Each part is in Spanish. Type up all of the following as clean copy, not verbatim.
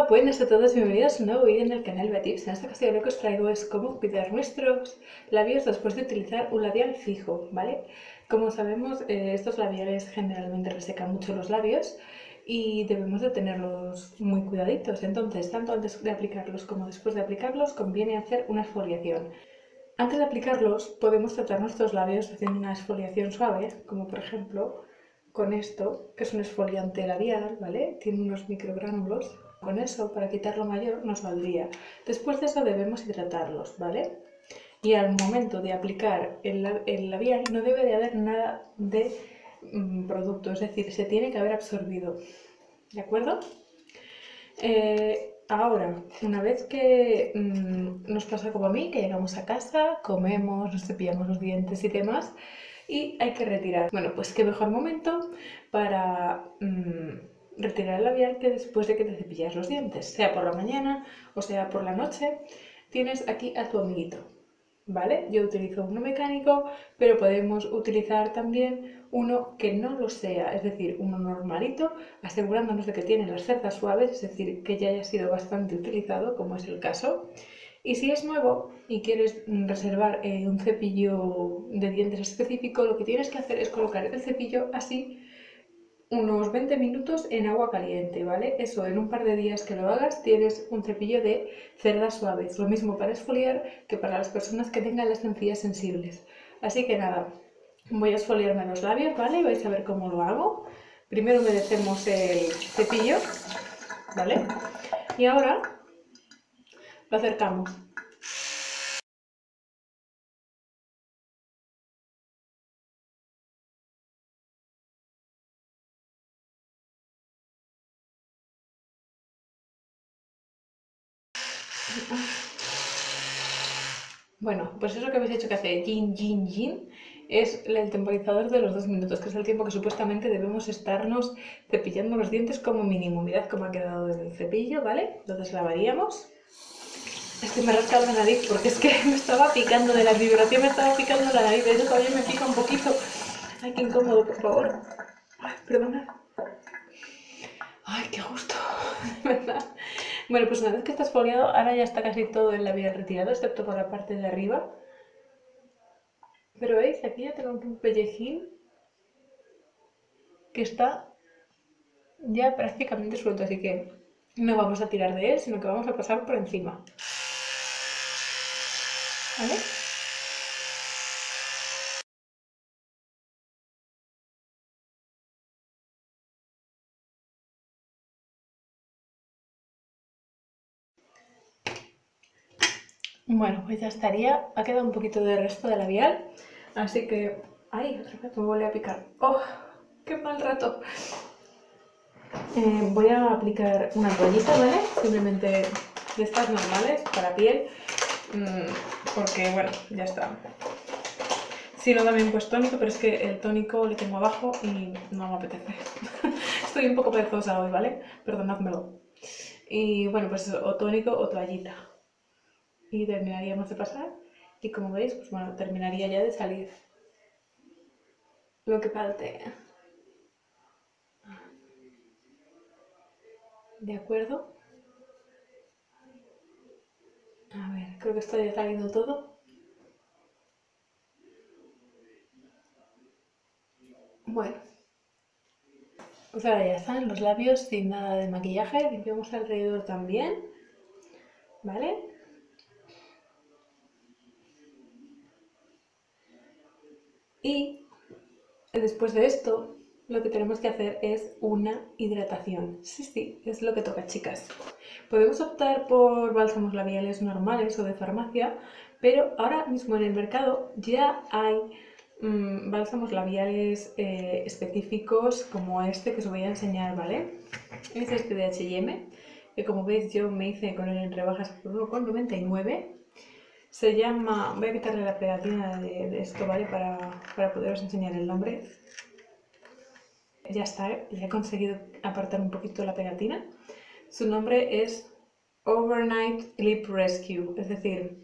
Hola, buenas a todos, bienvenidos a un nuevo vídeo en el canal Beatips. En esta ocasión lo que os traigo es cómo cuidar nuestros labios después de utilizar un labial fijo, ¿vale? Como sabemos, estos labiales generalmente resecan mucho los labios y debemos de tenerlos muy cuidaditos. Entonces, tanto antes de aplicarlos como después de aplicarlos, conviene hacer una exfoliación. Antes de aplicarlos, podemos tratar nuestros labios haciendo una exfoliación suave, como por ejemplo con esto, que es un exfoliante labial, ¿vale? Tiene unos microgránulos. Con eso, para quitar lo mayor, nos valdría. Después de eso debemos hidratarlos, ¿vale? Y al momento de aplicar el labial no debe de haber nada de producto, es decir, se tiene que haber absorbido, ¿de acuerdo? Ahora, una vez que nos pasa como a mí, que llegamos a casa, comemos, nos cepillamos los dientes y demás, y hay que retirar. Bueno, pues qué mejor momento para retirar el labial que después de que te cepillas los dientes, sea por la mañana o sea por la noche. Tienes aquí a tu amiguito, ¿vale? Yo utilizo uno mecánico, pero podemos utilizar también uno que no lo sea, es decir, uno normalito, asegurándonos de que tiene las cerdas suaves, es decir, que ya haya sido bastante utilizado, como es el caso. Y si es nuevo y quieres reservar un cepillo de dientes específico, lo que tienes que hacer es colocar el cepillo así unos 20 minutos en agua caliente, ¿vale? Eso, en un par de días que lo hagas, tienes un cepillo de cerdas suaves. Lo mismo para exfoliar que para las personas que tengan las encías sensibles. Así que nada, voy a exfoliarme los labios, ¿vale? Vais a ver cómo lo hago. Primero humedecemos el cepillo, ¿vale? Y ahora lo acercamos. Bueno, pues eso que habéis hecho que hace yin, yin, yin es el temporizador de los 2 minutos, que es el tiempo que supuestamente debemos estarnos cepillando los dientes como mínimo. Mirad cómo ha quedado el cepillo, ¿vale? Entonces lavaríamos. Es que me he rascado la nariz porque es que me estaba picando de la vibración, me estaba picando la nariz, de eso todavía me pica un poquito. Ay, qué incómodo, por favor. Ay, perdonad. Ay, qué gusto, ¿verdad? Bueno, pues una vez que está exfoliado, ahora ya está casi todo el labial retirado, excepto por la parte de arriba. Pero veis, aquí ya tengo un pellejín que está ya prácticamente suelto, así que no vamos a tirar de él, sino que vamos a pasar por encima. ¿Vale? Bueno, pues ya estaría. Ha quedado un poquito de resto de labial, así que... ¡Ay! Otra vez me vuelve a picar. ¡Oh! ¡Qué mal rato! Voy a aplicar una toallita, ¿vale? Simplemente de estas normales para piel, porque bueno, ya está. Sí, no también pues tónico, pero es que el tónico le tengo abajo y no me apetece. Estoy un poco perezosa hoy, ¿vale? Perdonádmelo. Y bueno, pues o tónico o toallita. Y terminaríamos de pasar. Y como veis, pues bueno, terminaría ya de salir lo que falte. ¿De acuerdo? A ver, creo que está ya saliendo todo. Bueno, pues ahora ya están los labios sin nada de maquillaje. Limpiamos alrededor también, ¿vale? Y después de esto, lo que tenemos que hacer es una hidratación. Sí, sí, es lo que toca, chicas. Podemos optar por bálsamos labiales normales o de farmacia, pero ahora mismo en el mercado ya hay bálsamos labiales específicos como este que os voy a enseñar, ¿vale? Es este de H&M, que como veis yo me hice con él en rebajas por 1,99. Se llama... Voy a quitarle la pegatina de esto, ¿vale? Para poderos enseñar el nombre. Ya está, ya he conseguido apartar un poquito la pegatina. Su nombre es Overnight Lip Rescue, es decir,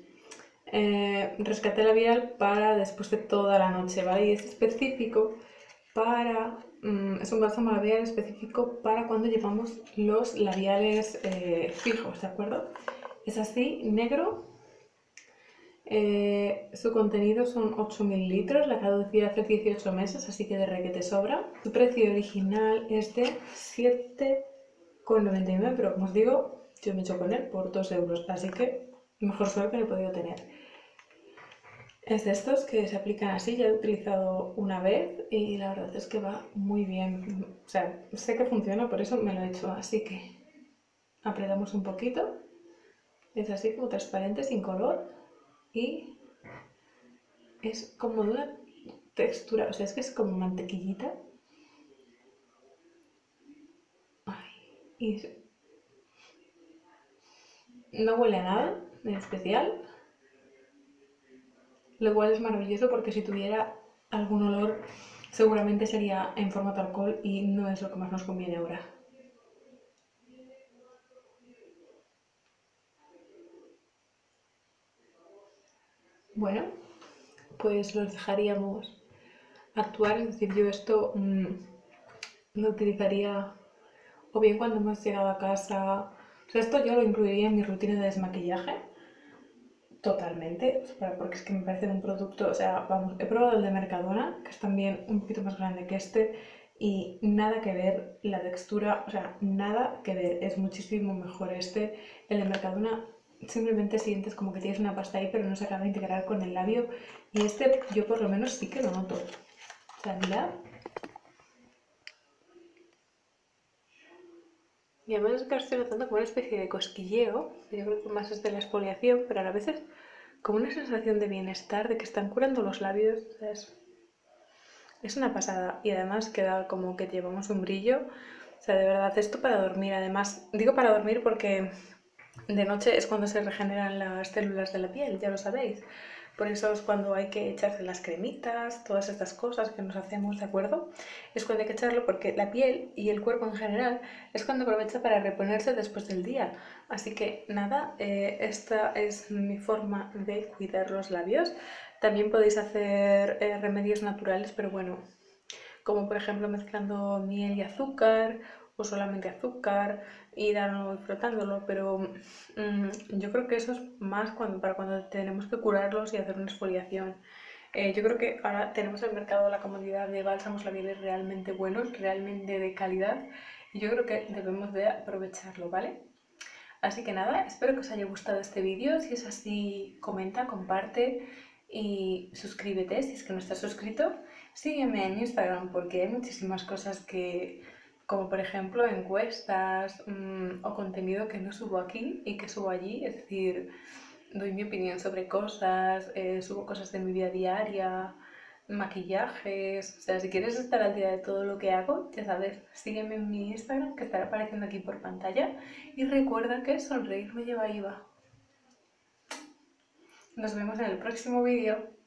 rescate labial para después de toda la noche, ¿vale? Y es específico para es un bálsamo labial específico para cuando llevamos los labiales fijos, ¿de acuerdo? Es así, negro. Su contenido son 8 mililitros, la caducidad hace 18 meses, así que de requete sobra. Su precio original es de 7,99, pero como os digo, yo me he hecho con él por 2 euros, así que mejor suerte que he podido tener. Es de estos que se aplican así, ya he utilizado una vez y la verdad es que va muy bien. O sea, sé que funciona, por eso me lo he hecho, así que apretamos un poquito. Es así como transparente, sin color y es como de una textura, o sea, es que es como mantequillita. Ay, y no huele a nada en especial, lo cual es maravilloso porque si tuviera algún olor seguramente sería en formato alcohol y no es lo que más nos conviene ahora. Bueno, pues los dejaríamos actuar, es decir, yo esto lo utilizaría o bien cuando hemos llegado a casa, o sea, esto yo lo incluiría en mi rutina de desmaquillaje, totalmente, porque es que me parece un producto, o sea, vamos, he probado el de Mercadona, que es también un poquito más grande que este, y nada que ver, la textura, o sea, nada que ver, es muchísimo mejor este, el de Mercadona. Simplemente sientes como que tienes una pasta ahí, pero no se acaba de integrar con el labio. Y este yo por lo menos sí que lo noto. O sea, mirad. Y además es que ahora estoy notando como una especie de cosquilleo, que yo creo que más es de la exfoliación, pero a la vez es como una sensación de bienestar, de que están curando los labios. O sea, es una pasada. Y además queda como que llevamos un brillo. O sea, de verdad, esto para dormir. Además, digo para dormir porque de noche es cuando se regeneran las células de la piel, ya lo sabéis. Por eso es cuando hay que echarse las cremitas, todas estas cosas que nos hacemos, ¿de acuerdo? Es cuando hay que echarlo porque la piel y el cuerpo en general es cuando aprovecha para reponerse después del día. Así que nada, esta es mi forma de cuidar los labios. También podéis hacer remedios naturales, pero bueno, como por ejemplo mezclando miel y azúcar o solamente azúcar y dándolo y frotándolo, pero yo creo que eso es más para cuando tenemos que curarlos y hacer una exfoliación. Yo creo que ahora tenemos en el mercado la comodidad de bálsamos labiales realmente buenos, realmente de calidad, y yo creo que debemos de aprovecharlo, ¿vale? Así que nada, espero que os haya gustado este vídeo. Si es así, comenta, comparte y suscríbete si es que no estás suscrito. Sígueme en Instagram porque hay muchísimas cosas que, como por ejemplo encuestas o contenido que no subo aquí y que subo allí. Es decir, doy mi opinión sobre cosas, subo cosas de mi vida diaria, maquillajes. O sea, si quieres estar al día de todo lo que hago, ya sabes, sígueme en mi Instagram que estará apareciendo aquí por pantalla. Y recuerda que sonreír me lleva IVA. Nos vemos en el próximo vídeo.